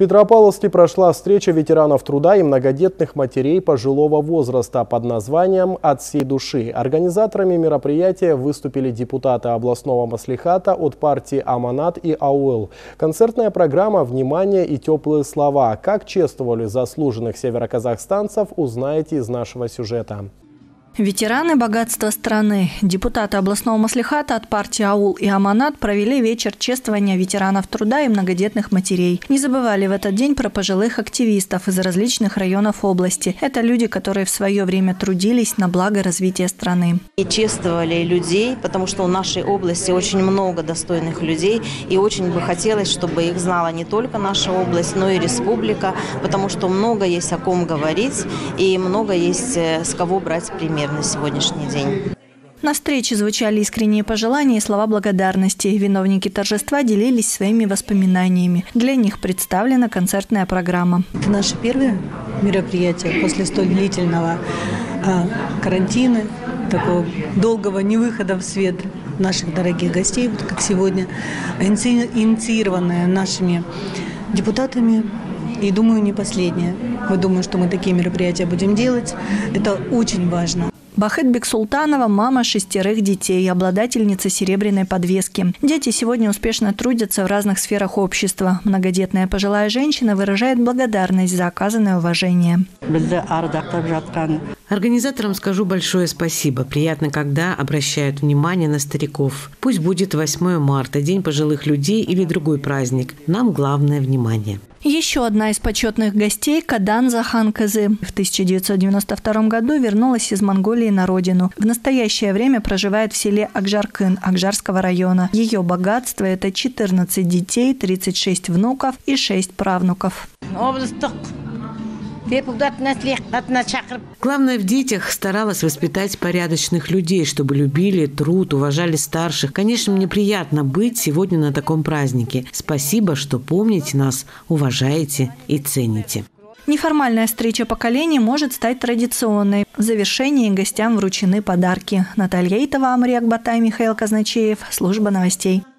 Петропавловске прошла встреча ветеранов труда и многодетных матерей пожилого возраста под названием «От всей души». Организаторами мероприятия выступили депутаты областного маслихата от партии «Аманат» и «Ауыл». Концертная программа «Внимание и теплые слова». Как чествовали заслуженных североказахстанцев, узнаете из нашего сюжета. Ветераны – богатство страны. Депутаты областного маслихата от партии «Ауыл» и «Аманат» провели вечер чествования ветеранов труда и многодетных матерей. Не забывали в этот день про пожилых активистов из различных районов области. Это люди, которые в свое время трудились на благо развития страны. И чествовали людей, потому что в нашей области очень много достойных людей. И очень бы хотелось, чтобы их знала не только наша область, но и республика, потому что много есть о ком говорить и много есть с кого брать пример на сегодняшний день. На встрече звучали искренние пожелания и слова благодарности. Виновники торжества делились своими воспоминаниями. Для них представлена концертная программа. Это наше первое мероприятие после столь длительного карантина, такого долгого невыхода в свет наших дорогих гостей, вот как сегодня, инициированное нашими депутатами. И думаю, не последнее. Мы думаем, что мы такие мероприятия будем делать. Это очень важно. Бахет Бексултанова – мама 6 детей, обладательница серебряной подвески. Дети сегодня успешно трудятся в разных сферах общества. Многодетная пожилая женщина выражает благодарность за оказанное уважение. Организаторам скажу большое спасибо. Приятно, когда обращают внимание на стариков. Пусть будет 8 марта, День пожилых людей или другой праздник. Нам главное – внимание. Еще одна из почетных гостей – Кадан Захан Кызы. В 1992 году вернулась из Монголии на родину. В настоящее время проживает в селе Акжаркын Акжарского района. Ее богатство – это 14 детей, 36 внуков и 6 правнуков. Главное, в детях старалась воспитать порядочных людей, чтобы любили труд, уважали старших. Конечно, мне приятно быть сегодня на таком празднике. Спасибо, что помните нас, уважаете и цените. Неформальная встреча поколений может стать традиционной. В завершении гостям вручены подарки. Наталья Итова, Амри Акбатай, Михаил Казначеев. Служба новостей.